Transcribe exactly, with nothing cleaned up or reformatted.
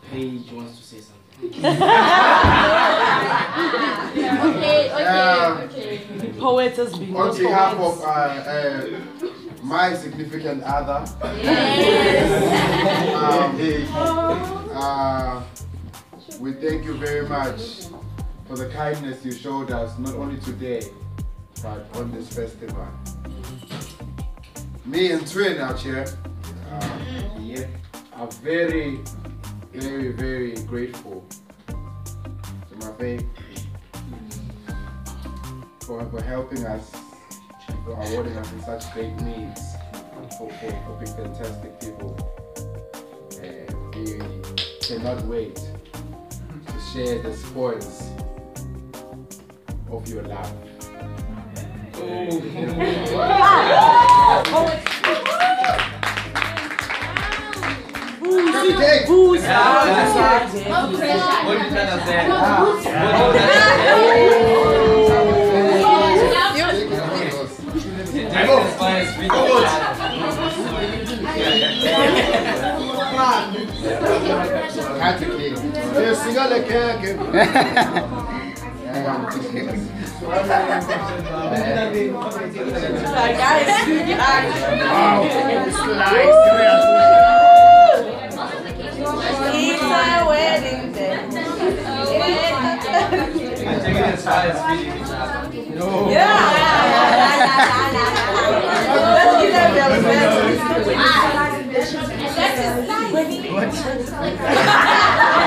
Paige wants to say something. okay, okay, Um, okay. Poet has been. On behalf of uh, uh, my significant other, Yes. um, uh, we thank you very much for the kindness you showed us, not only today, but on this festival. Me and Twin out here uh, yeah, are very, very, very grateful to my faith for, for helping us, for awarding us in such great needs, for, for, for being fantastic people. And we cannot wait to share the spoils of your love. Vus'muzi. Vus'muzi. No pressure. What did Nana say? It's a wedding day. No. Yeah. Let's give them their best.